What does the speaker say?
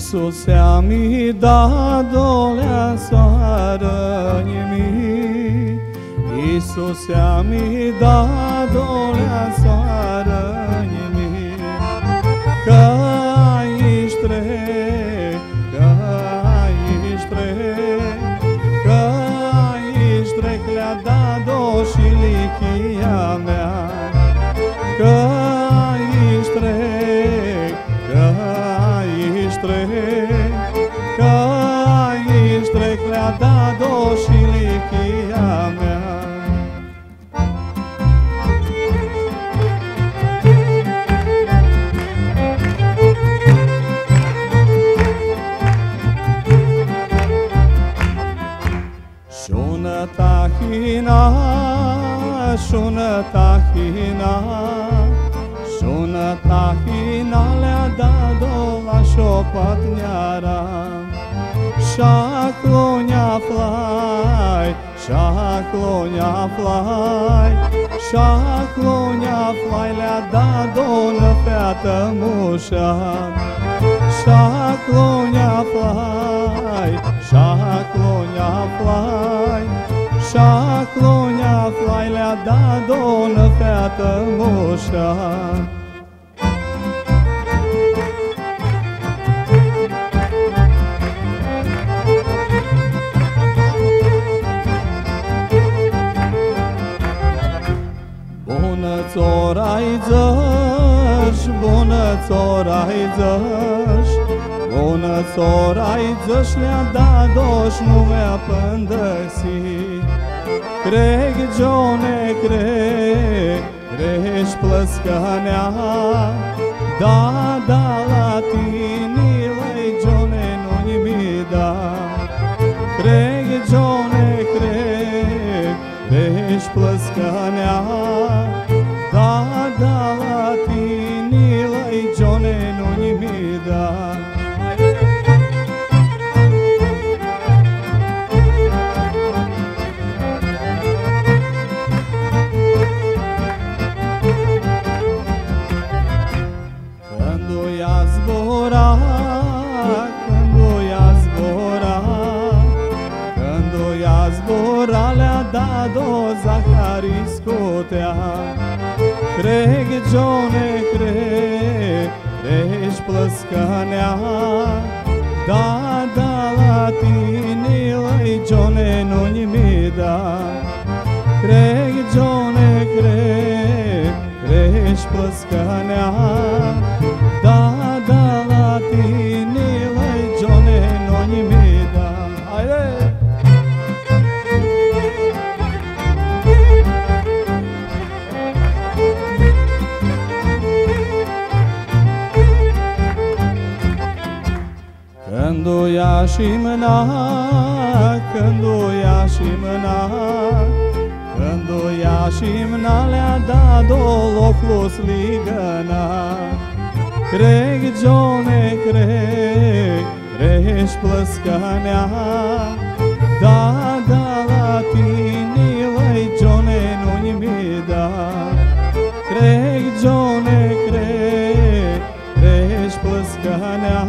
Isuse mi da dolea soară-nimi, Isuse mi da dolea soară-nimi, că aici trec, că aici trec, că aici trec le-a dat-o și lichia mea, că aici trec, că aici trec, că aici trec le-a dat-o și lichia mea. Shună tahina, shună tahina, shună tahina le-a dat-o la șopatniara. Shaclonia fly, shaclonia fly, shaclonia fly le-a dat-o la feată mușa. Shaclonia fly, shaclonia fly, shaclonia fly le-a dat-o la feată mușa. Bună-ți-o-rai zăș, bună-ți-o-rai zăș, bună-ți-o-rai zăș le-a dat-o și nu mi-a pândăsit. Creg, Joane, creg, crești plăscănea, da, da, la tine, lăi, Joane, nu nimic da. Creg, Joane, creg, crești plăscănea, da, da, la tine, lăi, Joane, nu nimic da. Când o ia zbora, când o ia zbora, când o ia zbora le-a dat-o Zahari scotea. Creg, Joane, creg, crești plăscănea, da, da, la tine, lăi, Joane, nu nimic da. Creg, Joane, creg, crești plăscănea, da, da, la tine, lăi, Joane, nu nimic da. Haide! Când o ia și mâna, când o ia și mâna, când o ia și mâna le-a dat-o locul sligăna. Creg, Joane, creg, crești plăscănea, da, da, la tine, lăi, Joane, nu nimic da. Creg, Joane, creg, crești plăscănea,